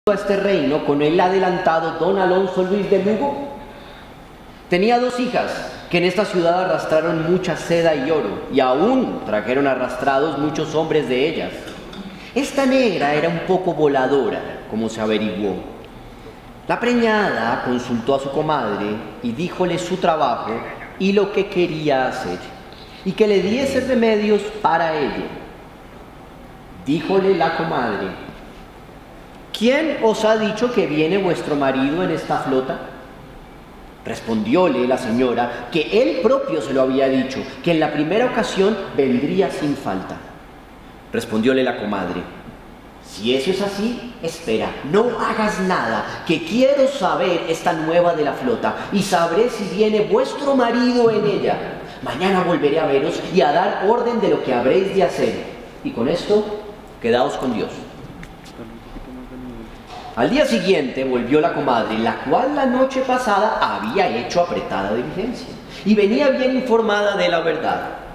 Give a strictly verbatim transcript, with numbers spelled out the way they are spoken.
a este reino con el adelantado don Alonso Luis de Lugo? Tenía dos hijas que en esta ciudad arrastraron mucha seda y oro, y aún trajeron arrastrados muchos hombres de ellas. Esta negra era un poco voladora, como se averiguó. La preñada consultó a su comadre y díjole su trabajo y lo que quería hacer, y que le diese remedios para ello. Díjole la comadre: ¿quién os ha dicho que viene vuestro marido en esta flota? Respondióle la señora que él propio se lo había dicho, que en la primera ocasión vendría sin falta. Respondióle la comadre: si eso es así, espera, no hagas nada, que quiero saber esta nueva de la flota, y sabré si viene vuestro marido en ella. Mañana volveré a veros y a dar orden de lo que habréis de hacer. Y con esto, quedaos con Dios. Al día siguiente volvió la comadre, la cual la noche pasada había hecho apretada diligencia, y venía bien informada de la verdad.